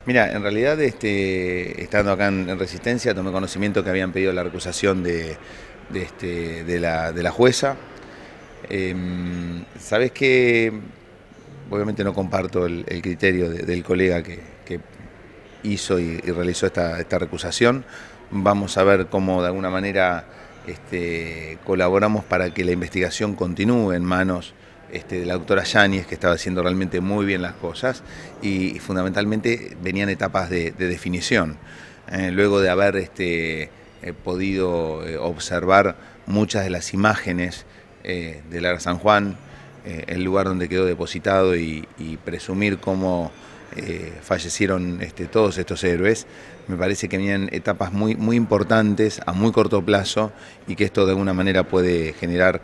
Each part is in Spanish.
Mira, en realidad, estando acá en Resistencia, tomé conocimiento que habían pedido la recusación de la jueza. Sabes que obviamente no comparto el criterio del colega que hizo y realizó esta recusación. Vamos a ver cómo de alguna manera colaboramos para que la investigación continúe en manos de la doctora Yáñez, que estaba haciendo realmente muy bien las cosas y fundamentalmente venían etapas de definición. Luego de haber podido observar muchas de las imágenes del Ara San Juan, el lugar donde quedó depositado y presumir cómo fallecieron todos estos héroes, me parece que venían etapas muy importantes a muy corto plazo y que esto de alguna manera puede generar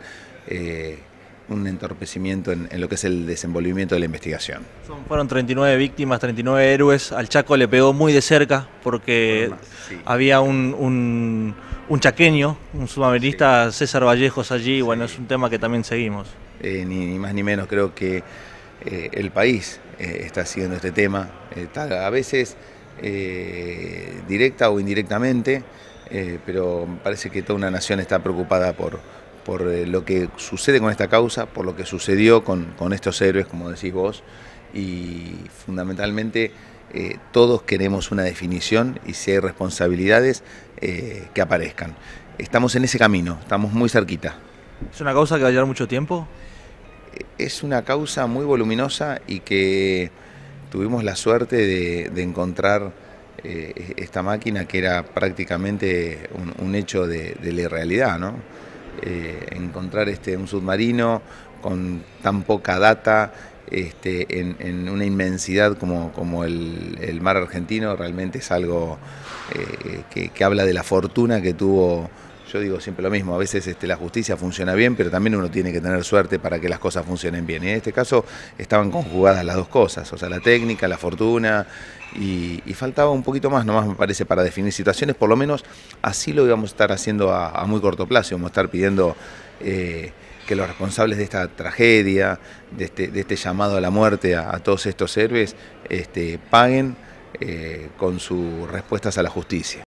un entorpecimiento en lo que es el desenvolvimiento de la investigación. Fueron 39 víctimas, 39 héroes. Al Chaco le pegó muy de cerca porque Sí. había un chaqueño, un sudamericano, sí. César Vallejos allí. Sí. Bueno, es un tema que también seguimos. Ni más ni menos, creo que el país está siguiendo este tema, a veces directa o indirectamente, pero parece que toda una nación está preocupada por lo que sucede con esta causa, por lo que sucedió con estos héroes, como decís vos, y fundamentalmente todos queremos una definición y si hay responsabilidades que aparezcan. Estamos en ese camino, estamos muy cerquita. ¿Es una causa que va a llevar mucho tiempo? Es una causa muy voluminosa y que tuvimos la suerte de encontrar esta máquina que era prácticamente un hecho de la irrealidad, ¿no? Encontrar un submarino con tan poca data en una inmensidad como el mar argentino realmente es algo que habla de la fortuna que tuvo. Yo digo siempre lo mismo, a veces la justicia funciona bien, pero también uno tiene que tener suerte para que las cosas funcionen bien. Y en este caso estaban conjugadas las dos cosas, o sea, la técnica, la fortuna, y faltaba un poquito más nomás, me parece, para definir situaciones. Por lo menos así lo íbamos a estar haciendo a muy corto plazo, vamos a estar pidiendo que los responsables de esta tragedia, de este llamado a la muerte a todos estos héroes, paguen con sus respuestas a la justicia.